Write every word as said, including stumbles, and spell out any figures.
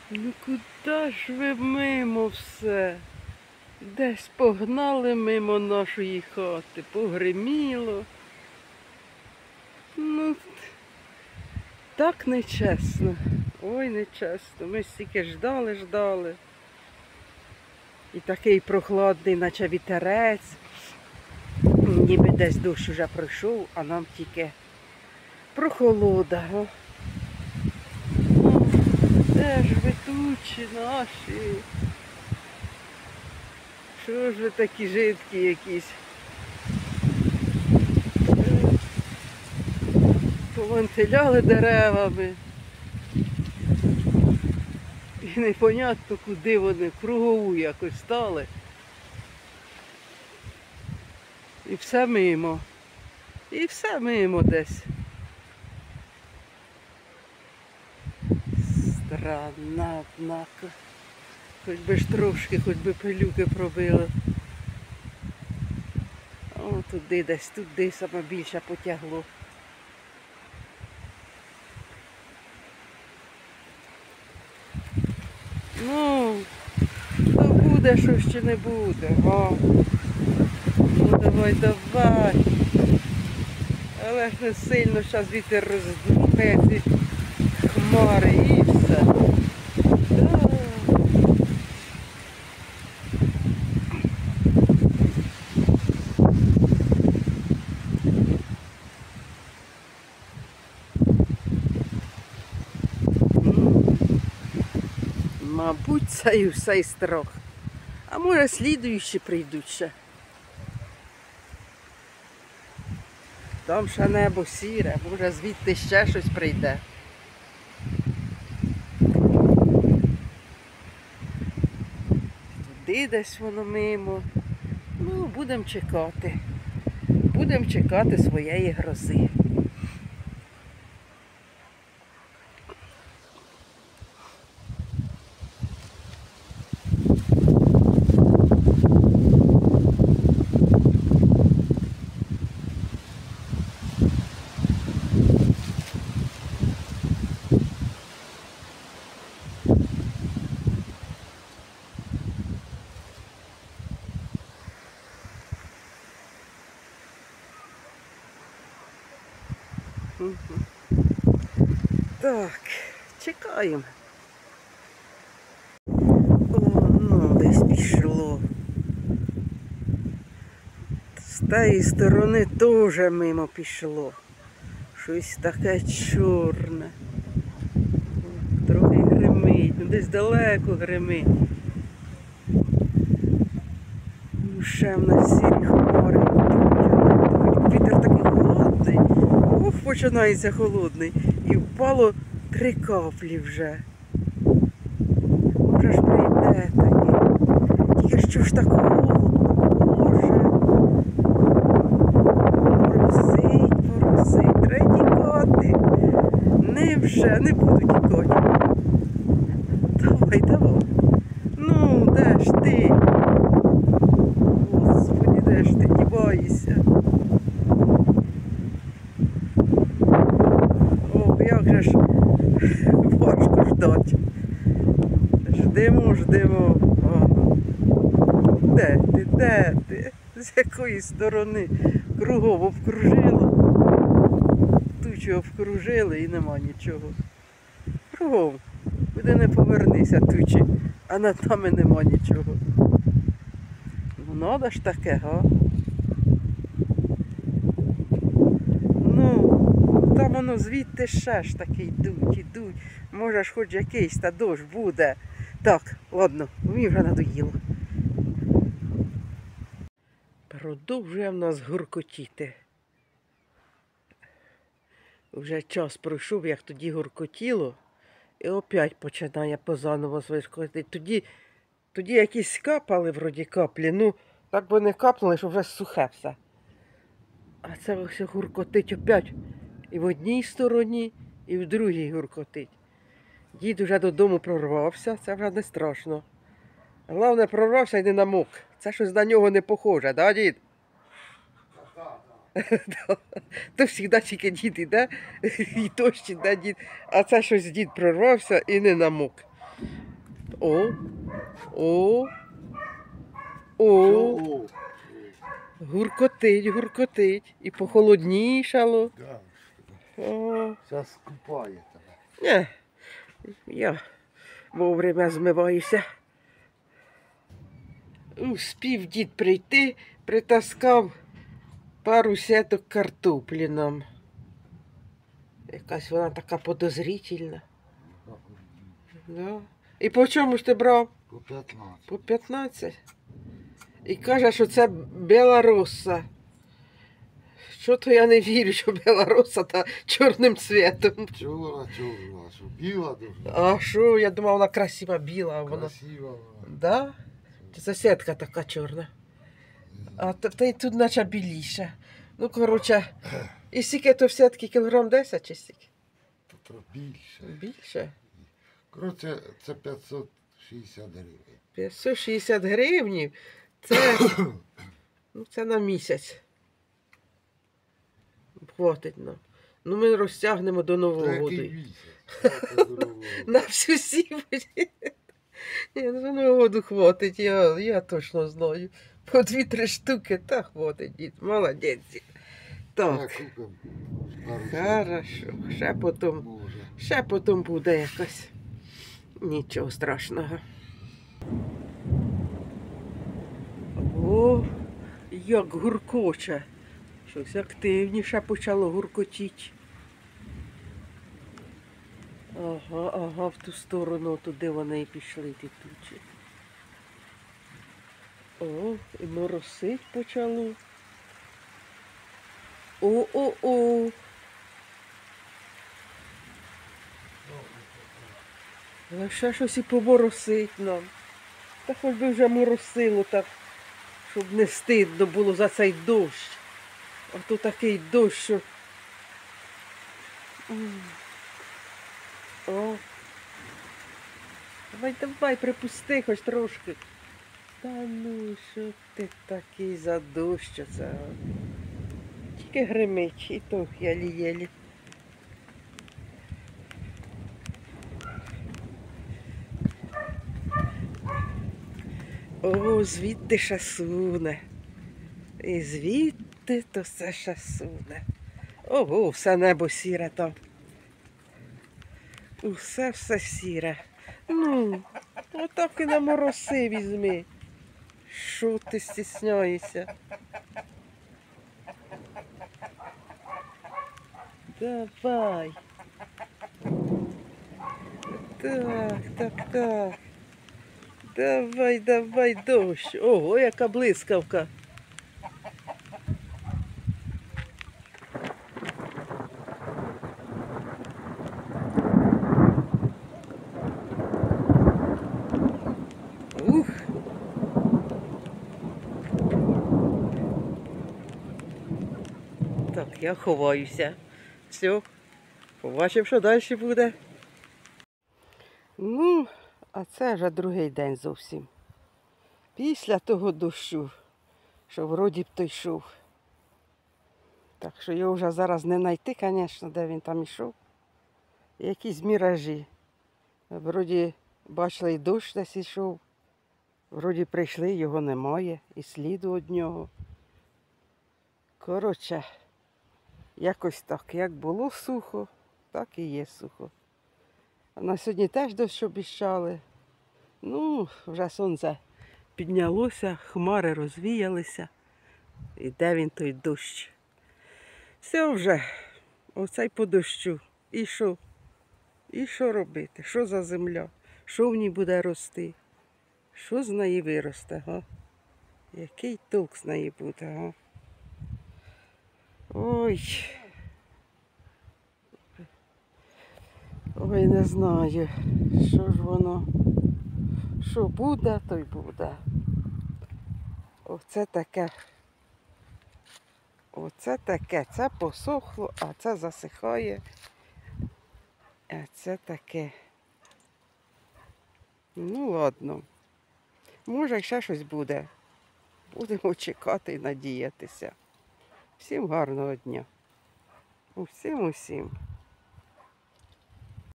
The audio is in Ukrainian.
Ну куди ж ви мимо все? Десь погнали мимо нашої хати, погриміло. Ну, так нечесно. Ой, нечесно. Ми стільки ждали, ждали. І такий прохладний, наче вітерець. Ніби десь дощ уже пройшов, а нам тільки прохолода. О. Де ж ви тучі наші? Що ж ви такі жидкі якісь? Повантиляли деревами. І непонятно, куди вони, кругову якось стали. І все мимо. І все мимо десь. Странно, однако. Хоч би ж трошки, хоч би пилюки пробили. О, туди десь, туди саме більше потягло. Ну, то буде, що ще не буде, га. Ну давай, давай. Але ж не сильно зараз вітер роздухає ці хмари і все. Да. Мабуть, це і все і страх. А може слідуючі прийдуть ще. Там ще небо сіре, може звідти ще щось прийде. Туди десь воно мимо. Ну, будемо чекати. Будемо чекати своєї грози. Так, чекаємо. О, ну, десь пішло. З тієї сторони теж мимо пішло. Щось таке чорне. Трохи гримить, ну десь далеко гримить. Ну, ще в нас сірі хмари. Вітер такий холодний. Ох, починається холодний. І впало три каплі вже. Може ж прийде таки. Тільки що ж так холодно, Боже. Морозить, морозить. Треба тікати. Не вже, не буду тікати. Давай, давай. Ну, де ж ти? Господи, де ж ти діваєшся? Як же ж важко ждати. Ждемо, ждемо. Ага. Де ти, де ти? З якої сторони? Кругом обкружило. Тучу обкружили і нема нічого. Кругом. Куди не повернися тучі, а над нами нема нічого. Ну, надо ж таке, га? Там воно звідти ще ж таки йдуть, йдуть. Може ж хоч якийсь та дощ буде. Так, ладно, мені вже надоїло. Продовжує в нас гуркотіти. Вже час пройшов, як тоді гуркотіло. І опять починає позаново свискотити. Тоді, тоді якісь капали, вроді каплі. Ну, так би не капнули, що вже сухе все. А це ось гуркотить опять. І в одній стороні, і в другій гуркотить. Дід уже додому прорвався, це вже не страшно. Головне, прорвався і не намок. Це щось на нього не похоже, да, дід? То завжди тільки дід іде, і дощ іде дід. А це щось дід прорвався і не намок. О, о, о, О, гуркотить, гуркотить. І похолоднішало. да. О, Зараз купає тебе. не, я вовремя змиваюся. Успів дід прийти, притаскав пару сеток картоплі нам. Якась вона така подозрительна. Да. І по чому ж ти брав? По п'ятнадцять. По п'ятнадцять. І каже, що це белороса. Що то я не вірю, що белороса та чорним цвітом. Чорна, чорна, що біла дуже. А що, я думав, вона красива біла, а вона. Красива вона. Да? Чи це сітка така чорна? А та, та й тут наче біліша. Ну, коротше, і скільки то в сітки кілограм десять чи стільки? То більше. Більше. Коротше, це п'ятсот шістдесят гривень. п'ятсот шістдесят гривнів. Це, ну, це на місяць. Хватить нам. Ну, ми розтягнемо до Нового Та року. який місяць? Та дорого. На всю сім'ю. Ні, ну, до Нового року хватить, я, я точно знаю. По дві-три штуки, та хватить, дід. Молодець, дід. Так, Я купив пару хорошо. Ще потім, може. ще потім буде якось. Нічого страшного. О, як гуркоче. Щось активніше почало гуркотіти. Ага, ага, в ту сторону, туди вони і пішли, ті тучі. О, і моросить почало. О-о-о. Але ще щось і поморосить нам. Та хоч би вже моросило так, щоб не стидно було за цей дощ. А то такий дощ, що... М. О. Давай, давай, припусти хоч трошки. Та ну, що ти такий за дощ оце? Тільки гримить, і то єлі-єлі. О, звідти ще суне. І звідти то все ще суне. Ого, все небо сіре там. Усе все сіре. Ну, отак і на мороси візьми. Що ти стісняєшся? Давай. Так, так, так. Давай, давай, дощ. Ого, яка блискавка. Ух. Так, я ховаюся. Все. Побачимо, що далі буде. Ну, а це вже другий день зовсім. Після того дощу, що вроді б то йшов. Так що його вже зараз не знайти, звісно, де він там йшов. Якісь міражі. Вроді бачили, і дощ десь йшов. Вроді прийшли, його немає, і сліду від нього. Коротше, якось так, як було сухо, так і є сухо. А на сьогодні теж дощ обіщали. Ну, вже сонце піднялося, хмари розвіялися. І де він той дощ? Все вже, оцей по дощу. І що? І що робити? Що за земля? Що в ній буде рости? Що з неї виросте, га? Який толк з неї буде, га? Ой. Ой, не знаю, що ж воно. Що буде, то й буде. Оце таке. Оце таке. Це посохло, а це засихає. А це таке. Ну, ладно. Може, ще щось буде. Будемо чекати і надіятися. Всім гарного дня. Усім, усім.